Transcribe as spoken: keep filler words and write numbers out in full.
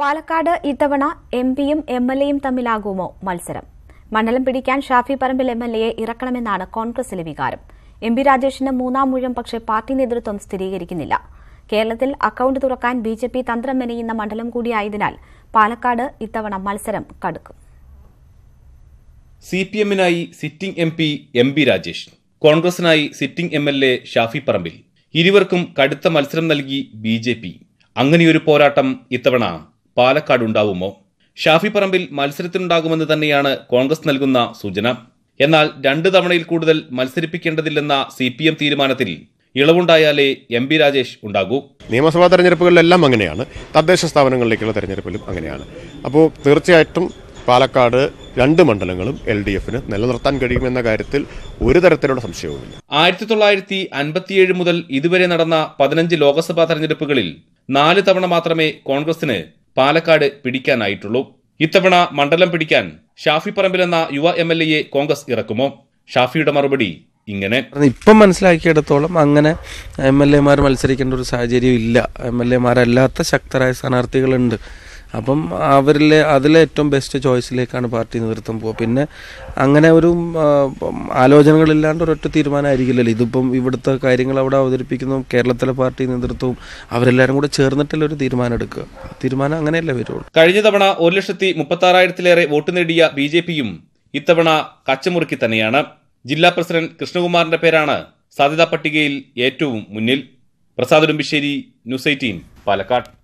പാലക്കാട് ഇത്തവണ എം പിയും M L എയും തമ്മിലാകുമോ മത്സരം? മണ്ഡലം പിടിക്കാൻ ഷാഫി പറമ്പിൽ എം എൽ എയെ ഇറക്കണമെന്നാണ് കോൺഗ്രസിലെ വികാരം. എം ബി രാജേഷിന് മൂന്നാം ഊഴം പക്ഷേ പാർട്ടി നേതൃത്വം സ്ഥിരീകരിക്കുന്നില്ല. കേരളത്തിൽ അക്കൌണ്ട് തുറക്കാൻ ബി ജെ പി തന്ത്രം മെനയുന്ന മണ്ഡലം കൂടിയായതിനാൽ പാലക്കാട് ഇത്തവണ മത്സരം കടുക്കും. സി പി എമ്മിനായി sitting M P M B Rajesh, കോൺഗ്രസിനായി sitting M L A Shafi Parambil, ഇരുവർക്കും കടുത്ത മത്സരം നൽകി ബി ജെ പി. അങ്ങനെയൊരു പോരാട്ടം ഇത്തവണ പാലക്കാട് ഉണ്ടാവുമോ? ഷാഫി പറമ്പിൽ മത്സരത്തിനുണ്ടാകുമെന്ന് തന്നെയാണ് കോൺഗ്രസ് നൽകുന്ന സൂചന. എന്നാൽ രണ്ട് തവണയിൽ കൂടുതൽ മത്സരിപ്പിക്കേണ്ടതില്ലെന്ന സി പി എം തീരുമാനത്തിൽ ഇളവുണ്ടായാലേ എം ബി രാജേഷ് ഉണ്ടാകൂ. നിയമസഭാ തെരഞ്ഞെടുപ്പുകളിലെല്ലാം അങ്ങനെയാണ്, തദ്ദേശ സ്ഥാപനങ്ങളിലേക്കുള്ള തെരഞ്ഞെടുപ്പിലും അങ്ങനെയാണ്. അപ്പോൾ തീർച്ചയായിട്ടും പാലക്കാട് രണ്ട് മണ്ഡലങ്ങളും എൽ ഡി എഫിന് നിലനിർത്താൻ കഴിയുമെന്ന കാര്യത്തിൽ ഒരു തരത്തിലുള്ള സംശയവുമില്ല. ആയിരത്തി തൊള്ളായിരത്തി അൻപത്തിയേഴ് മുതൽ ഇതുവരെ നടന്ന പതിനഞ്ച് ലോക്സഭാ തെരഞ്ഞെടുപ്പുകളിൽ നാല് തവണ മാത്രമേ കോൺഗ്രസിന് പാലക്കാട് പിടിക്കാനായിട്ടുള്ളൂ. ഇത്തവണ മണ്ഡലം പിടിക്കാൻ ഷാഫി പറമ്പിൽ എന്ന യുവ എം എൽ എയെ കോൺഗ്രസ് ഇറക്കുമോ? ഷാഫിയുടെ മറുപടി ഇങ്ങനെ: ഇപ്പം മനസ്സിലാക്കിയിടത്തോളം അങ്ങനെ എം എൽ എമാർ മത്സരിക്കേണ്ട ഒരു സാഹചര്യം ഇല്ല. എം എൽ എമാരല്ലാത്ത ശക്തരായ സ്ഥാനാർത്ഥികളുണ്ട്. അപ്പം അവരിലെ അതിലെ ഏറ്റവും ബെസ്റ്റ് ചോയ്സിലേക്കാണ് പാർട്ടി നേതൃത്വം പോകുക. പിന്നെ അങ്ങനെ ഒരു ആലോചനകളില്ലാണ്ട് ഒരൊറ്റ തീരുമാനമായിരിക്കില്ലല്ലോ. ഇതിപ്പം ഇവിടുത്തെ കാര്യങ്ങൾ അവിടെ അവതരിപ്പിക്കുന്നു കേരളത്തിലെ പാർട്ടി നേതൃത്വവും അവരെല്ലാവരും കൂടെ ചേർന്നിട്ടല്ലേ ഒരു തീരുമാനം എടുക്കുക. തീരുമാനം അങ്ങനെയല്ലേ വരുള്ളൂ. കഴിഞ്ഞ തവണ ഒരു ലക്ഷത്തി മുപ്പത്തി ആറായിരത്തിലേറെ വോട്ട് നേടിയ ബി ജെ പിയും ഇത്തവണ കച്ചമുറുക്കി തന്നെയാണ്. ജില്ലാ പ്രസിഡന്റ് കൃഷ്ണകുമാറിന്റെ പേരാണ് സാധ്യതാ പട്ടികയിൽ ഏറ്റവും മുന്നിൽ. Prasad Udumbissery, news eighteen, Palakkad.